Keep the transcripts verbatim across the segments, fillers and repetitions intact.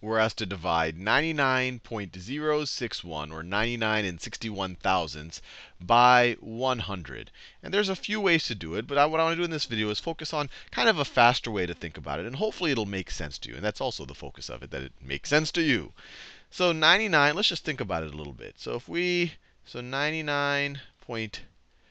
we're asked to divide ninety-nine point zero six one, or ninety-nine and sixty-one thousandths, by one hundred. And there's a few ways to do it, but I, what I want to do in this video is focus on kind of a faster way to think about it. And hopefully it'll make sense to you. And that's also the focus of it, that it makes sense to you. So ninety-nine, let's just think about it a little bit. So if we, so ninety-nine point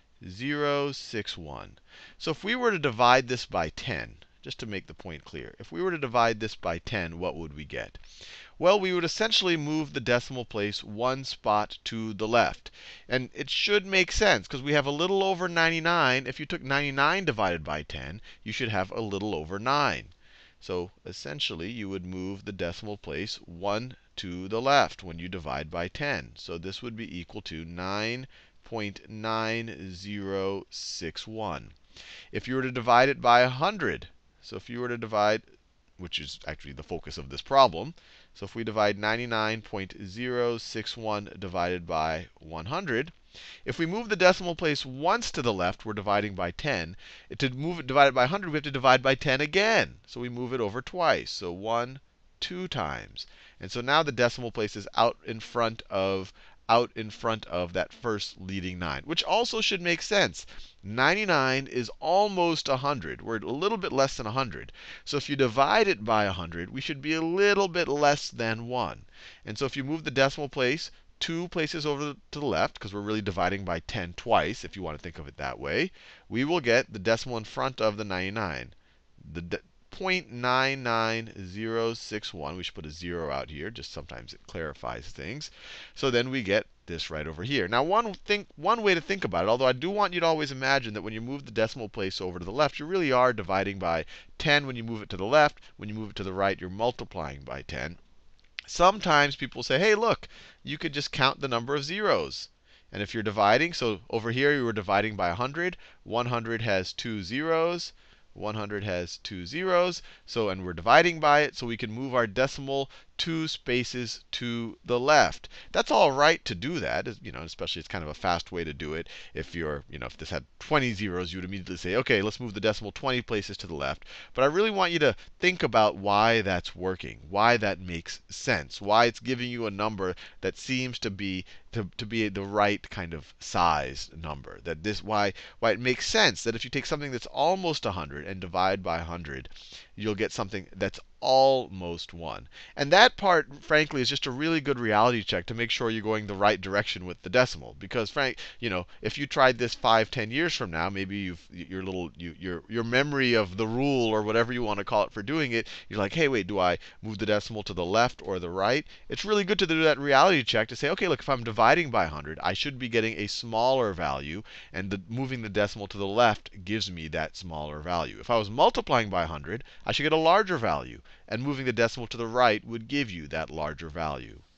zero six one. So if we were to divide this by ten, just to make the point clear, if we were to divide this by ten, what would we get? Well, we would essentially move the decimal place one spot to the left. And it should make sense, because we have a little over ninety-nine. If you took ninety-nine divided by ten, you should have a little over nine. So essentially, you would move the decimal place one to the left when you divide by ten. So this would be equal to nine point nine zero six one. If you were to divide it by one hundred, so if you were to divide, which is actually the focus of this problem, so if we divide ninety-nine point zero six one divided by one hundred, if we move the decimal place once to the left, we're dividing by ten. To move it divided by one hundred, we have to divide by ten again. So we move it over twice. So one, two times. And so now the decimal place is out in front of out in front of that first leading nine, which also should make sense. ninety-nine is almost one hundred. We're a little bit less than one hundred. So if you divide it by one hundred, we should be a little bit less than one. And so if you move the decimal place two places over to the left, because we're really dividing by ten twice, if you want to think of it that way, we will get the decimal in front of the ninety-nine. The zero point nine nine zero six one. We should put a zero out here, just sometimes it clarifies things. So then we get this right over here. Now, one, think, one way to think about it, although I do want you to always imagine that when you move the decimal place over to the left, you really are dividing by ten when you move it to the left. When you move it to the right, you're multiplying by ten. Sometimes people say, hey, look, you could just count the number of zeros. And if you're dividing, so over here you were dividing by one hundred. one hundred has two zeros. one hundred has two zeros. So, and we're dividing by it, so we can move our decimal two spaces to the left. That's all right to do that. You know, especially it's kind of a fast way to do it. If you're, you know, if this had twenty zeros, you would immediately say, OK, let's move the decimal twenty places to the left. But I really want you to think about why that's working, why that makes sense, why it's giving you a number that seems to be to, to be the right kind of size number. That this why why it makes sense that if you take something that's almost one hundred and divide by one hundred, you'll get something that's almost one. And that part, frankly, is just a really good reality check to make sure you're going the right direction with the decimal. Because, frank, you know, if you tried this five, ten years from now, maybe you've your little you, your your memory of the rule or whatever you want to call it for doing it, you're like, hey, wait, do I move the decimal to the left or the right? It's really good to do that reality check to say, okay, look, if I'm dividing by one hundred, I should be getting a smaller value, and the, moving the decimal to the left gives me that smaller value. If I was multiplying by one hundred, I should get a larger value. And moving the decimal to the right would give you that larger value.